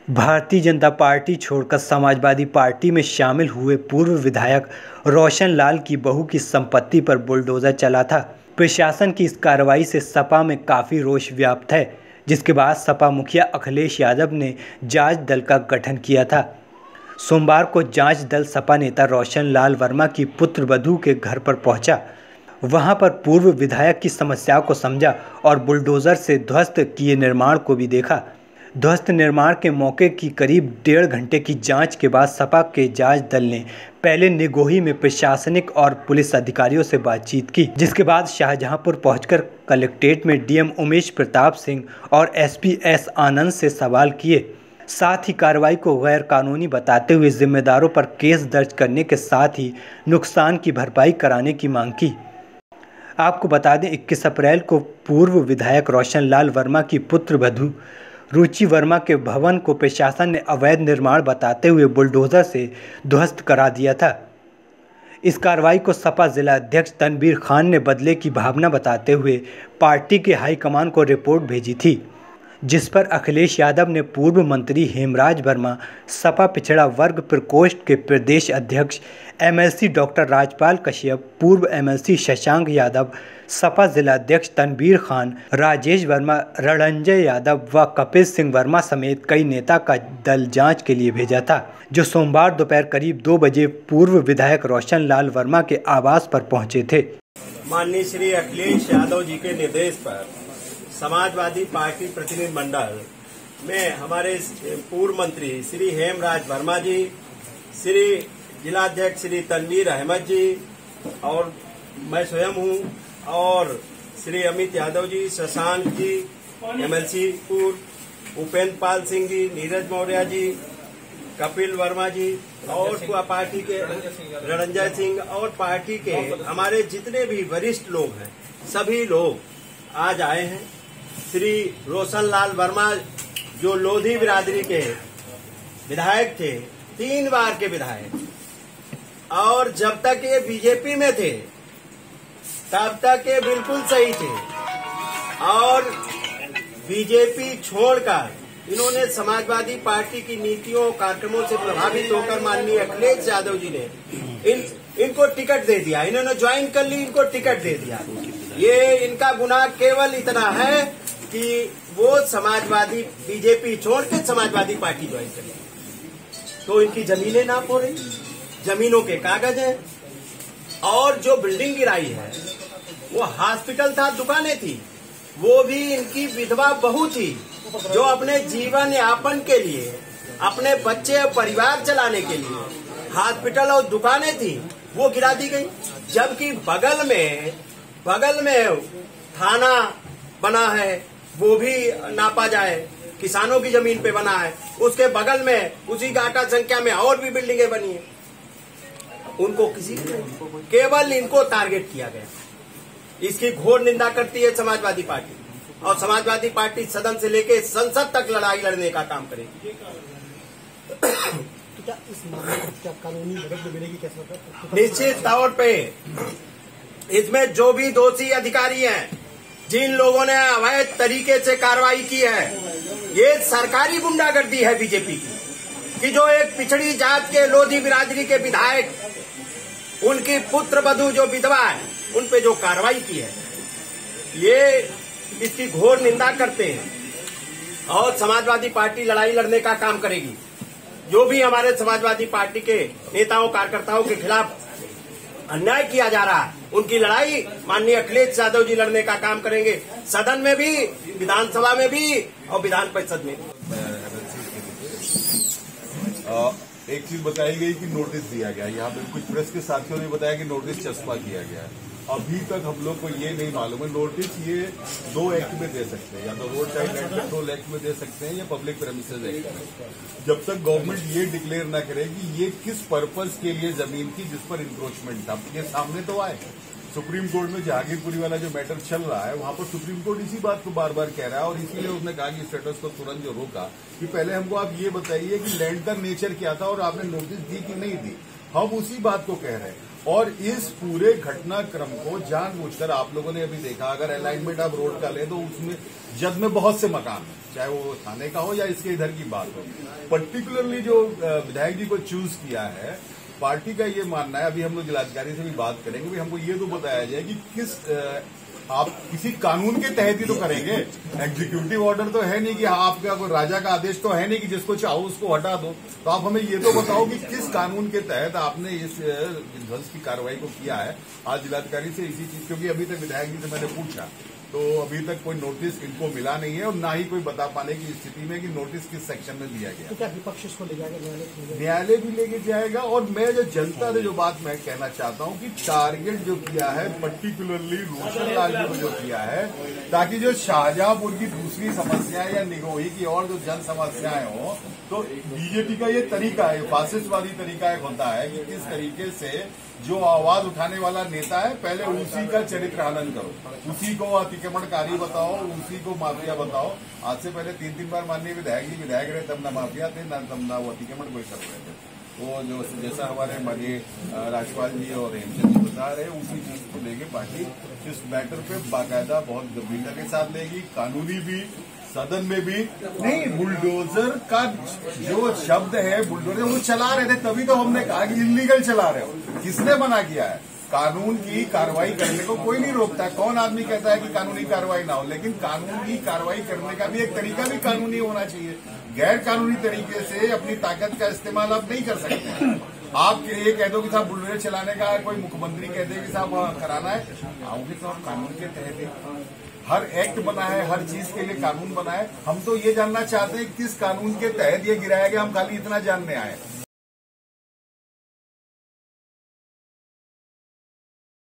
Bharatiya Janata party छोड़कर Samajwadi party में शामिल हुए पूर्व विधायक रोशन लाल की बहू की संपत्ति पर बुलडोजर चला था। प्रशासन की इस कार्रवाई से सपा में काफ़ी रोष व्याप्त है, जिसके बाद सपा मुखिया अखिलेश यादव ने जांच दल का गठन किया था। सोमवार को जांच दल सपा नेता रोशन लाल वर्मा की पुत्रवधू के घर पर पहुंचा। वहां पर पूर्व विधायक की समस्याओं को समझा और बुलडोजर से ध्वस्त किए निर्माण को भी देखा। ध्वस्त निर्माण के मौके की करीब 1.5 घंटे की जांच के बाद सपा के जांच दल ने पहले निगोही में प्रशासनिक और पुलिस अधिकारियों से बातचीत की, जिसके बाद शाहजहांपुर पहुंचकर कलेक्ट्रेट में डीएम उमेश प्रताप सिंह और एसपी एस आनंद से सवाल किए। साथ ही कार्रवाई को गैर कानूनी बताते हुए जिम्मेदारों पर केस दर्ज करने के साथ ही नुकसान की भरपाई कराने की मांग की। आपको बता दें, 21 अप्रैल को पूर्व विधायक रोशन लाल वर्मा की पुत्रवधू रुचि वर्मा के भवन को प्रशासन ने अवैध निर्माण बताते हुए बुलडोजर से ध्वस्त करा दिया था। इस कार्रवाई को सपा जिला अध्यक्ष तनवीर खान ने बदले की भावना बताते हुए पार्टी के हाईकमान को रिपोर्ट भेजी थी, जिस पर अखिलेश यादव ने पूर्व मंत्री हेमराज वर्मा, सपा पिछड़ा वर्ग प्रकोष्ठ के प्रदेश अध्यक्ष एमएलसी डॉक्टर राजपाल कश्यप, पूर्व एमएलसी शशांक यादव, सपा जिला अध्यक्ष तनवीर खान, राजेश वर्मा, रणंजय यादव व कपिल सिंह वर्मा समेत कई नेता का दल जांच के लिए भेजा था, जो सोमवार दोपहर करीब 2 बजे पूर्व विधायक रोशन लाल वर्मा के आवास पर पहुंचे थे। माननीय श्री अखिलेश यादव जी के निर्देश पर समाजवादी पार्टी प्रतिनिधि मंडल में हमारे पूर्व मंत्री श्री हेमराज वर्मा जी, श्री जिलाध्यक्ष श्री तनवीर अहमद जी और मैं स्वयं हूं, और श्री अमित यादव जी, शशांक जी, एमएलसी पूर्व उपेंद्र पाल सिंह जी, नीरज मौर्य जी, कपिल वर्मा जी और पार्टी के रणंजय सिंह और पार्टी के हमारे जितने भी वरिष्ठ लोग हैं, सभी लोग आज आए हैं। श्री रोशन लाल वर्मा जो लोधी बिरादरी के विधायक थे, 3 बार के विधायक, और जब तक ये बीजेपी में थे तब तक ये बिल्कुल सही थे, और बीजेपी छोड़कर इन्होंने समाजवादी पार्टी की नीतियों कार्यक्रमों से प्रभावित होकर माननीय अखिलेश यादव जी ने इनको टिकट दे दिया। इन्होंने ज्वाइन कर ली, इनको टिकट दे दिया। ये इनका गुनाह केवल इतना है कि वो समाजवादी बीजेपी छोड़ के समाजवादी पार्टी ज्वाइन कर ली, तो इनकी जमीनें नाप हो रही, जमीनों के कागज हैं, और जो बिल्डिंग गिराई है वो हॉस्पिटल था, दुकानें थी, वो भी इनकी विधवा बहू थी जो अपने जीवन यापन के लिए, अपने बच्चे और परिवार चलाने के लिए हॉस्पिटल और दुकानें थी, वो गिरा दी गई। जबकि बगल में थाना बना है, वो भी नापा जाए, किसानों की जमीन पे बना है, उसके बगल में उसी घाटा संख्या में और भी बिल्डिंगें बनी है। उनको केवल इनको टारगेट किया गया। इसकी घोर निंदा करती है समाजवादी पार्टी, और समाजवादी पार्टी सदन से लेकर संसद तक लड़ाई लड़ने का काम करेगी। क्या इस मामले में क्या कानूनी मदद मिलेगी? कैसे? निश्चित तौर पे इसमें जो भी दोषी अधिकारी हैं, जिन लोगों ने अवैध तरीके से कार्रवाई की है, ये सरकारी गुंडागर्दी है बीजेपी की, कि जो एक पिछड़ी जात के लोधी बिरादरी के विधायक, उनकी पुत्रवधू जो विधवा है, उन पे जो कार्रवाई की है, ये इसकी घोर निंदा करते हैं, और समाजवादी पार्टी लड़ाई लड़ने का काम करेगी। जो भी हमारे समाजवादी पार्टी के नेताओं कार्यकर्ताओं के खिलाफ अन्याय किया जा रहा है, उनकी लड़ाई माननीय अखिलेश यादव जी लड़ने का काम करेंगे, सदन में भी, विधानसभा में भी और विधान परिषद में भी। एक चीज बताई गई कि नोटिस दिया गया, यहाँ पे कुछ प्रेस के साथियों ने बताया कि नोटिस चस्पा किया गया है। अभी तक हम लोग को ये नहीं मालूम है। नोटिस ये 2 एक्ट में दे सकते हैं, या तो road side and control act में दे सकते हैं या पब्लिक प्रेमिसेस एक्ट में, जब तक गवर्नमेंट ये डिक्लेयर ना करे कि ये किस पर्पज के लिए जमीन थी जिस पर इंक्रोचमेंट था। ये सामने तो आए, सुप्रीम कोर्ट में जहांगीरपुरी वाला जो मैटर चल रहा है, वहां पर सुप्रीम कोर्ट इसी बात को बार बार कह रहा है, और इसीलिए उसने कहा कि स्टेटस को तुरंत जो रोका कि पहले हमको आप ये बताइए कि लैंड का नेचर क्या था और आपने नोटिस दी कि नहीं दी। हम उसी बात को कह रहे हैं। और इस पूरे घटनाक्रम को जानबूझकर आप लोगों ने अभी देखा, अगर अलाइनमेंट आप रोड का ले तो उसमें जद में बहुत से मकान हैं, चाहे वो थाने का हो या इसके इधर की बात हो। पर्टिकुलरली जो विधायक जी को चूज किया है, पार्टी का ये मानना है, अभी हम लोग जिलाधिकारी से भी बात करेंगे, भी हमको ये तो बताया जाए कि किस आप किसी कानून के तहत ही तो करेंगे। एग्जीक्यूटिव ऑर्डर तो है नहीं कि आपका कोई राजा का आदेश तो है नहीं कि जिसको चाहो उसको हटा दो। तो आप हमें ये तो बताओ कि किस कानून के तहत आपने इस ध्वंस की कार्रवाई को किया है। आज जिलाधिकारी से इसी चीज, क्योंकि अभी तक विधायक जी से मैंने पूछा तो अभी तक कोई नोटिस इनको मिला नहीं है और ना ही कोई बता पाने की स्थिति में कि नोटिस किस सेक्शन में दिया गया। तो क्या विपक्ष इसको ले जाएगा न्यायालय भी लेके जाएगा। और मैं जो जनता से जो बात मैं कहना चाहता हूं कि टारगेट जो किया है पर्टिकुलरली रोशन लाल जी को जो किया है, ताकि जो शाहजहांपुर की दूसरी समस्या या निगोही की और जो जन समस्याएं हो, तो बीजेपी का ये तरीका है, फासिस्टवादी तरीका एक होता है कि किस तरीके से जो आवाज उठाने वाला नेता है पहले उसी का चरित्र हनन करो, उसी को अतिक्रमणकारी बताओ, उसी को माफिया बताओ। आज से पहले 3 बार माननीय विधायक जी विधायक रहे, तब ना माफिया थे तब ना वो अतिक्रमण कोई कर रहे थे। वो जो जैसा हमारे माननीय राज्यपाल जी और हेमचंद जी बता रहे, उसी चीज को लेके पार्टी इस मैटर पे बाकायदा बहुत गंभीरता के साथ लेगी, कानूनी भी, सदन में भी। नहीं, बुलडोजर का जो शब्द है, बुलडोजर वो चला रहे थे, तभी तो हमने कहा कि इलीगल चला रहे हो। किसने मना किया है? कानून की कार्रवाई करने को कोई नहीं रोकता। कौन आदमी कहता है कि कानूनी कार्रवाई ना हो, लेकिन कानून की कार्रवाई करने का भी एक तरीका भी कानूनी होना चाहिए। गैर कानूनी तरीके से अपनी ताकत का इस्तेमाल आप नहीं कर सकते। आप ये कह दो कि साहब बुलडोजर चलाने का कोई मुख्यमंत्री कह दे कि साहब कराना है, आओगे तो आप कानून के तहत हर एक्ट बना है, हर चीज के लिए कानून बना है। हम तो ये जानना चाहते हैं किस कानून के तहत ये गिराया गया, हम खाली इतना जानने आए।